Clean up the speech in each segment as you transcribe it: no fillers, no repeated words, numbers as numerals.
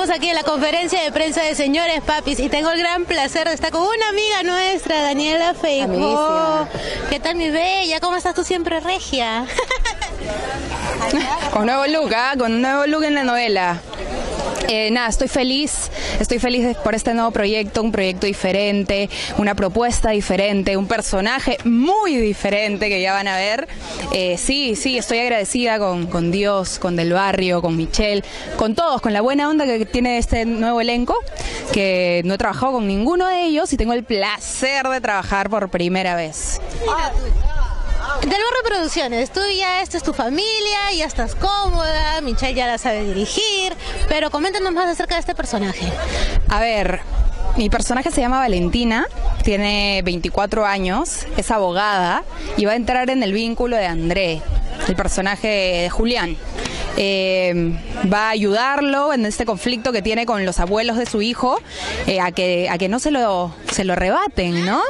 Estamos aquí en la conferencia de prensa de Señores Papis y tengo el gran placer de estar con una amiga nuestra, Daniela Feijoo. ¿Qué tal, mi bella? ¿Cómo estás tú siempre, regia? Con nuevo look, con un nuevo look en la novela. Nada, estoy feliz por este nuevo proyecto, un proyecto diferente, una propuesta diferente, un personaje muy diferente que ya van a ver. Sí, estoy agradecida con Dios, con Del Barrio, con Michelle, con todos, con la buena onda que tiene este nuevo elenco, que no he trabajado con ninguno de ellos y tengo el placer de trabajar por primera vez. Del Barrio Producciones, tú ya, esta es tu familia, ya estás cómoda, Michelle ya la sabe dirigir, pero coméntanos más acerca de este personaje. A ver, mi personaje se llama Valentina, tiene 24 años, es abogada y va a entrar en el vínculo de André, el personaje de Julián. Va a ayudarlo en este conflicto que tiene con los abuelos de su hijo, a que no se lo arrebaten, ¿no?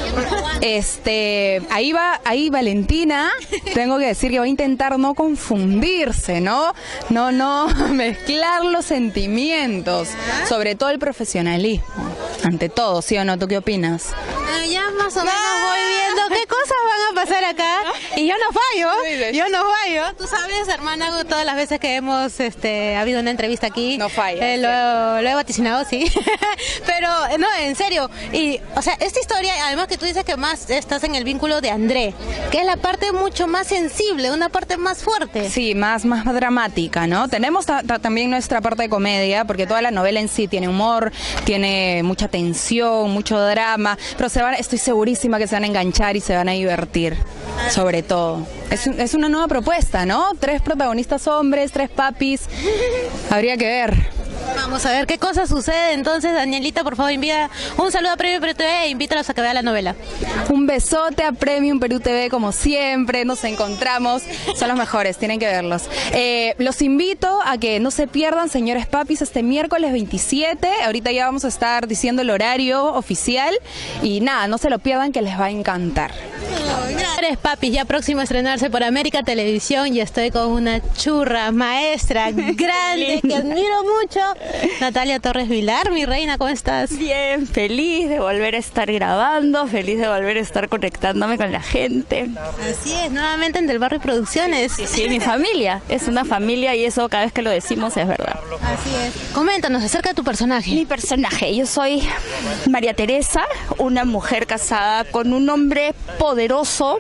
Ahí Valentina, tengo que decir que va a intentar no confundirse, no mezclar los sentimientos, sobre todo el profesionalismo, ante todo, ¿sí o no? ¿Tú qué opinas? Ya más o menos voy viendo qué cosas van a pasar acá y yo no fallo. Tú sabes, hermana, todas las veces que hemos habido una entrevista aquí, no falla. Lo he vaticinado, sí. Pero no, en serio. Y, o sea, esta historia, además que tú dices que más estás en el vínculo de André, que es la parte mucho más sensible, una parte más fuerte. Sí, más dramática, ¿no? Tenemos también nuestra parte de comedia, porque toda la novela en sí tiene humor, tiene mucha tensión, mucho drama, pero estoy segurísima que se van a enganchar y se van a divertir, sobre todo. Es una nueva propuesta, ¿no? 3 protagonistas hombres, 3 papis. Habría que ver. Vamos a ver qué cosa sucede. Entonces, Danielita, por favor, envía un saludo a Premium Perú TV e invítalos a que vean la novela. Un besote a Premium Perú TV, como siempre. Nos encontramos. Son los mejores, tienen que verlos. Los invito a que no se pierdan, Señores Papis, este miércoles 27. Ahorita ya vamos a estar diciendo el horario oficial. Y nada, no se lo pierdan, que les va a encantar. Señores Papis, ya próximo a estrenarse por América Televisión, y estoy con una churra maestra grande que admiro mucho, Natalia Torres Vilar. Mi reina, ¿cómo estás? Bien, feliz de volver a estar grabando, feliz de volver a estar conectándome con la gente. Así es, nuevamente en Del Barrio Producciones. Sí, mi familia, es una familia y eso cada vez que lo decimos es verdad. Así es. Coméntanos acerca de tu personaje. Mi personaje, yo soy María Teresa, una mujer casada con un hombre poderoso.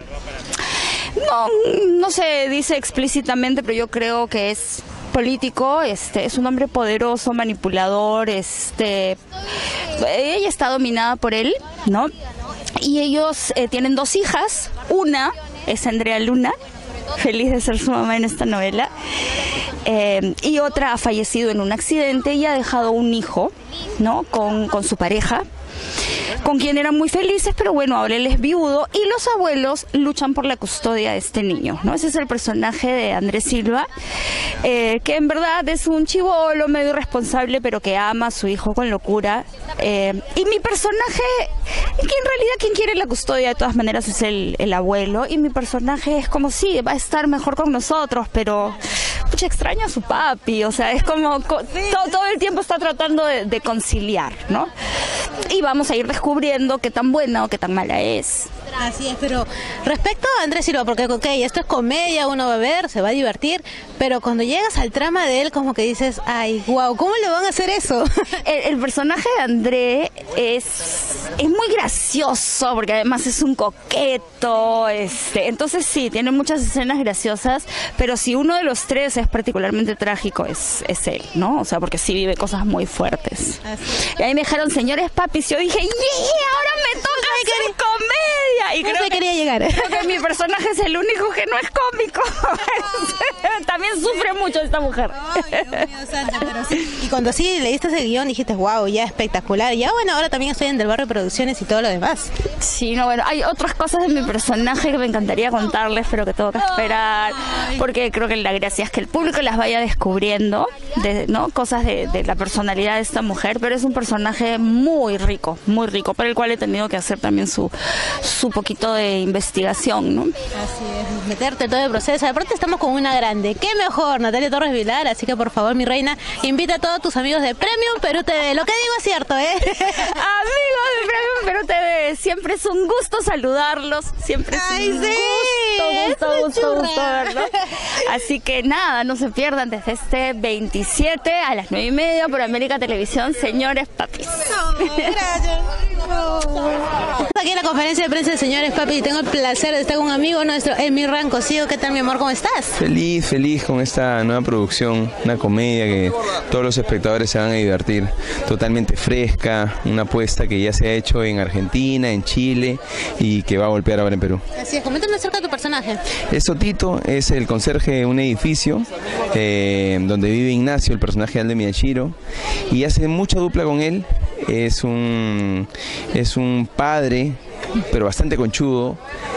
No se dice explícitamente, pero yo creo que es político, es un hombre poderoso, manipulador, ella está dominada por él, ¿no? Y ellos tienen 2 hijas, una es Andrea Luna, feliz de ser su mamá en esta novela, y otra ha fallecido en un accidente y ha dejado un hijo, ¿no? Con su pareja, con quien eran muy felices, pero bueno, ahora él es viudo y los abuelos luchan por la custodia de este niño, ¿no? Ese es el personaje de Andrés Silva, que en verdad es un chibolo medio irresponsable, pero que ama a su hijo con locura. Y mi personaje, que en realidad quien quiere la custodia de todas maneras es el abuelo, y mi personaje es como sí, va a estar mejor con nosotros, pero pucha, extraña a su papi, o sea, es como todo el tiempo está tratando de conciliar, ¿no? Y vamos a ir descubriendo qué tan buena o qué tan mala es. Así es, pero respecto a Andrés Silva, porque ok, esto es comedia, uno va a ver, se va a divertir, pero cuando llegas al trama de él, como que dices, ay, wow, ¿cómo le van a hacer eso? El personaje de André es muy gracioso, porque además es un coqueto, entonces sí, tiene muchas escenas graciosas, pero si uno de los 3 es particularmente trágico, es él, ¿no? O sea, porque sí vive cosas muy fuertes. Y ahí me dijeron, Señores Papis, yo dije, ¡yeah! Ahora me toca hacer comedia. Y creo que quería llegar. Creo que mi personaje es el único que no es cómico. También sufre mucho esta mujer. Ay, Dios mío santo, pero sí. Y cuando sí leíste ese guión dijiste, wow, ya espectacular. Ya bueno, ahora también estoy en Del Barrio Producciones y todo lo demás. Sí, no, bueno, hay otras cosas de mi personaje que me encantaría contarles, pero que tengo que esperar, porque creo que la gracia es que el público las vaya descubriendo, ¿no? Cosas de la personalidad de esta mujer, pero es un personaje muy rico, para el cual he tenido que hacer también su un poquito de investigación, ¿no? Así es, meterte todo el proceso. Aparte estamos con una grande. ¿Qué mejor? Natalia Torres Vilar. Así que por favor, mi reina, invita a todos tus amigos de Premium Perú TV. Lo que digo es cierto, ¿eh? Amigos de Premium Perú TV, siempre es un gusto saludarlos. Siempre es un gusto verlos. Así que nada, no se pierdan desde este 27 a las 9:30 por América Televisión, Señores Papis. Gracias. Aquí en la conferencia de prensa de Señores Papis y tengo el placer de estar con un amigo nuestro, Emirran Cosío. ¿Qué tal, mi amor? ¿Cómo estás? Feliz con esta nueva producción, una comedia que todos los espectadores se van a divertir, totalmente fresca, una apuesta que ya se ha hecho en Argentina, en Chile y que va a golpear ahora en Perú. Así es, coméntame acerca de tu personaje. Sotito es el conserje de un edificio donde vive Ignacio, el personaje de Aldo Miyashiro, y hace mucha dupla con él. Es un padre, pero bastante conchudo.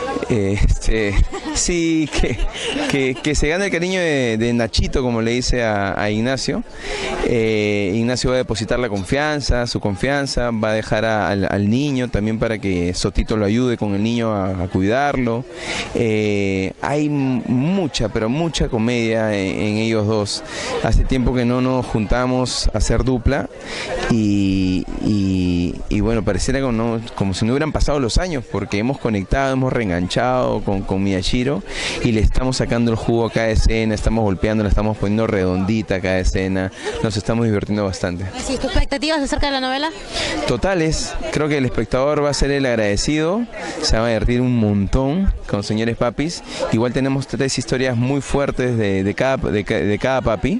Sí, que se gana el cariño de Nachito, como le dice a Ignacio. Ignacio va a depositar su confianza, va a dejar al niño también para que Sotito lo ayude con el niño a cuidarlo. Hay mucha, pero mucha comedia en ellos dos. Hace tiempo que no nos juntamos a hacer dupla y bueno, pareciera como si no hubieran pasado los años, porque hemos conectado, hemos reenganchado con Miyashiro y le estamos sacando el jugo a cada escena, estamos golpeando, la estamos poniendo redondita a cada escena, nos estamos divirtiendo bastante. ¿Tus expectativas acerca de la novela? Totales, creo que el espectador va a ser el agradecido, se va a divertir un montón con Señores Papis. Igual tenemos 3 historias muy fuertes de cada papi.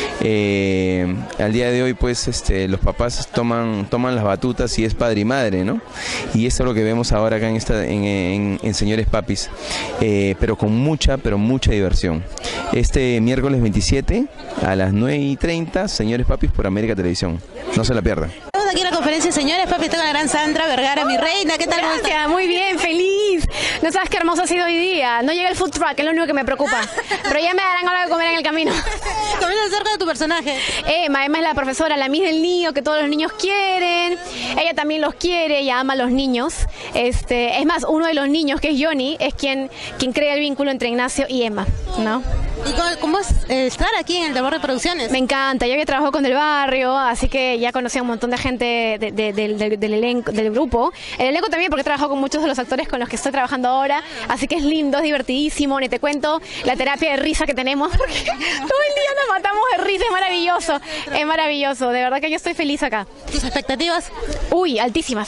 Al día de hoy pues los papás toman las batutas y es padre y madre, ¿no? Y eso es lo que vemos ahora acá en Señores Papis, pero con mucha diversión. Este miércoles 27 a las 9:30, Señores Papis por América Televisión. No se la pierdan. Estamos aquí en la conferencia de Señores Papis, tengo a la gran Sandra Vergara, mi reina. ¿Qué tal? Gracias, muy bien, feliz. No sabes qué hermoso ha sido hoy día. No llega el food truck, es lo único que me preocupa. Pero ya me darán algo de comer en el camino. Comenta acerca de tu personaje. Emma es la profesora, la Miss del niño que todos los niños quieren. Ella también los quiere, ella ama a los niños. Es más, uno de los niños, que es Johnny, es quien crea el vínculo entre Ignacio y Emma, ¿no? ¿Y cómo es estar aquí en el Del Barrio Producciones? Me encanta, yo había trabajado con Del Barrio, así que ya conocí a un montón de gente del elenco, del grupo. El elenco también, porque he trabajado con muchos de los actores con los que estoy trabajando ahora, así que es lindo, es divertidísimo. Ni te cuento la terapia de risa que tenemos, porque todo el día nos matamos de risa, es maravilloso, de verdad que yo estoy feliz acá. ¿Tus expectativas? Uy, altísimas.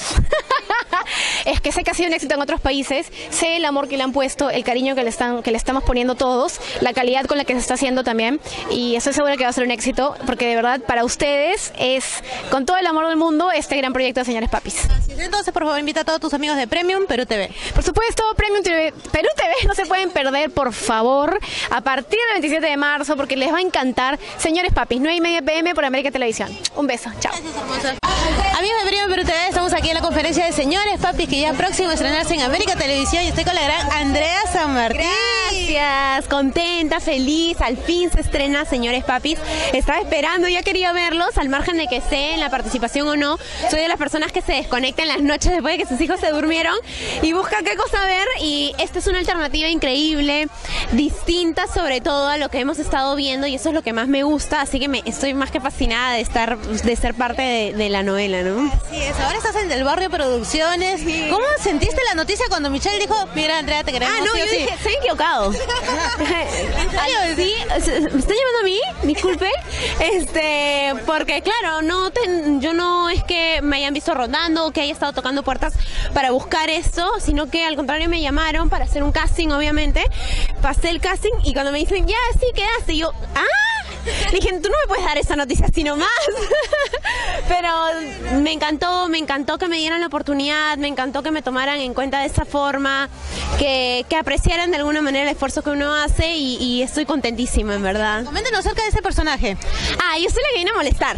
Es que sé que ha sido un éxito en otros países, sé el amor que le han puesto, el cariño que le estamos poniendo todos, la calidad con la que se está haciendo también, y estoy segura que va a ser un éxito, porque de verdad para ustedes es, con todo el amor del mundo, este gran proyecto de Señores Papis. Entonces, por favor, invita a todos tus amigos de Premium Perú TV. Por supuesto, Premium TV, Perú TV, no se pueden perder, por favor, a partir del 27 de marzo, porque les va a encantar. Señores Papis, 9:30 p.m. por América Televisión. Un beso, chao. Gracias, hermosa. Amigos de Premium Perú TV, estamos aquí en la conferencia de Señores Papis, que ya próximo a estrenarse en América Televisión, y estoy con la gran Andrea San Martín. Gracias, contenta, feliz, al fin se estrena Señores Papis. Estaba esperando, ya quería verlos, al margen de que esté en la participación o no. Soy de las personas que se desconectan las noches después de que sus hijos se durmieron y buscan qué cosa ver, y esta es una alternativa increíble, distinta sobre todo a lo que hemos estado viendo, y eso es lo que más me gusta, así que estoy más que fascinada de ser parte de la novela, ¿no? Así es, ahora estás en Del Barrio Producciones. Sí. ¿Cómo sentiste la noticia cuando Michelle dijo, mira, Andrea, te queremos? No, yo dije, se han equivocado. ¿En serio? Sí, ¿me están llamando a mí? Disculpe. Porque claro, yo no es que me hayan visto rondando o que haya estado tocando puertas para buscar esto, sino que al contrario me llamaron para hacer un casting, obviamente. Pasé el casting y cuando me dicen, ya, sí, quedaste, y yo, dije, tú no me puedes dar esa noticia así nomás. Pero me encantó que me dieran la oportunidad, me encantó que me tomaran en cuenta de esa forma, que apreciaran de alguna manera el esfuerzo que uno hace, y estoy contentísima, en verdad. Coméntanos acerca de ese personaje. Yo soy la que viene a molestar.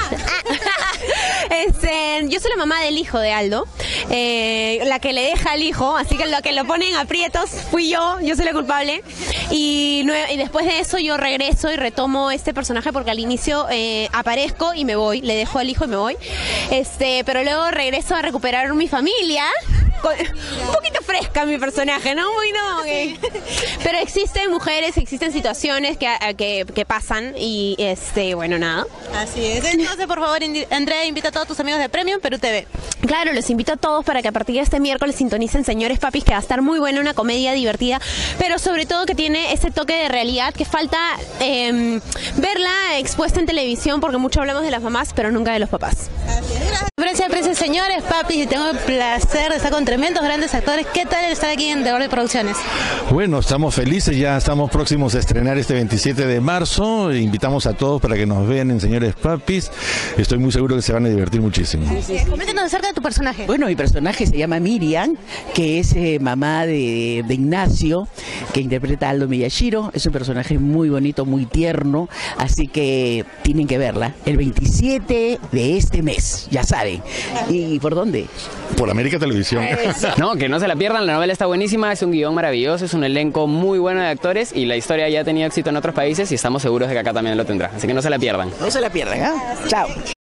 Yo soy la mamá del hijo de Aldo, la que le deja al hijo, así que lo que lo pone en aprietos fui yo soy la culpable, y después de eso yo regreso y retomo este personaje, porque al inicio aparezco y me voy, le dejo al hijo y me voy, pero luego regreso a recuperar mi familia, un poquito fresca mi personaje, ¿no? Muy no. Pero existen mujeres, existen situaciones que pasan y bueno, nada. Así es. Entonces, por favor, Andrea, invita a todos tus amigos de Premium Perú TV. Claro, los invito a todos para que a partir de este miércoles sintonicen Señores Papis, que va a estar muy buena, una comedia divertida, pero sobre todo que tiene ese toque de realidad que falta verla expuesta en televisión, porque mucho hablamos de las mamás, pero nunca de los papás. Gracias, Señores Papis, y tengo el placer de estar con tremendos grandes actores. ¿Qué tal estar aquí en The Orden Producciones? Bueno, estamos felices, ya estamos próximos a estrenar este 27 de marzo. Invitamos a todos para que nos vean en Señores Papis. Estoy muy seguro que se van a divertir muchísimo. Coméntanos acerca de tu personaje. Bueno, mi personaje se llama Miriam, que es mamá de Ignacio, que interpreta a Aldo Miyashiro. Es un personaje muy bonito, muy tierno, así que tienen que verla el 27 de este mes, ya saben. ¿Y por dónde? Por América Televisión. No, que no se la pierdan, la novela está buenísima, es un guión maravilloso, es un elenco muy bueno de actores y la historia ya ha tenido éxito en otros países y estamos seguros de que acá también lo tendrá, así que no se la pierdan. No se la pierdan, ¿ah? Chao.